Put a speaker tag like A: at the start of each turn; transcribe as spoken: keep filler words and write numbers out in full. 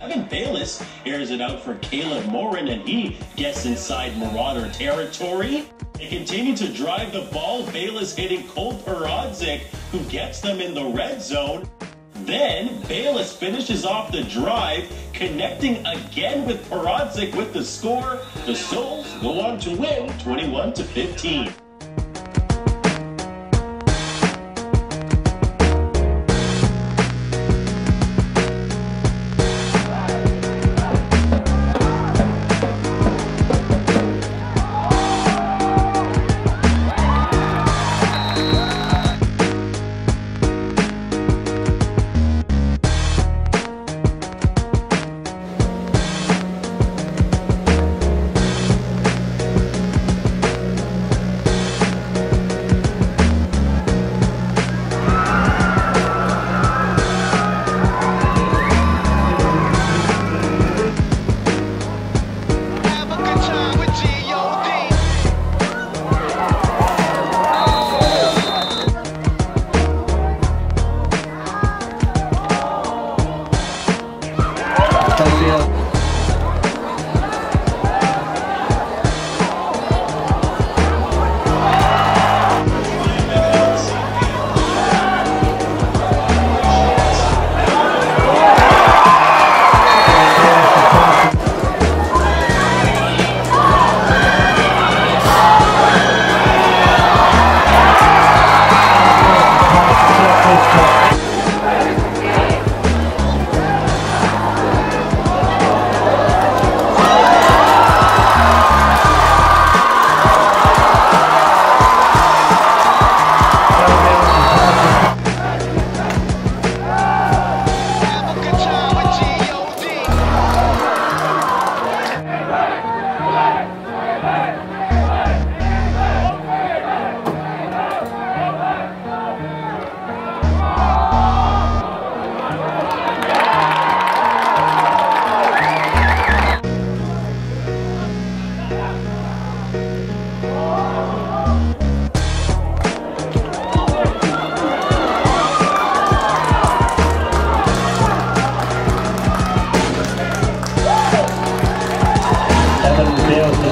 A: Evan Bayliss airs it out for Caleb Morin, and he gets inside Marauder territory. They continue to drive the ball, Bayliss hitting Cole Perodzik, who gets them in the red zone. Then Bayliss finishes off the drive, connecting again with Perodzik with the score. The Souls go on to win twenty-one to fifteen.
B: Deus.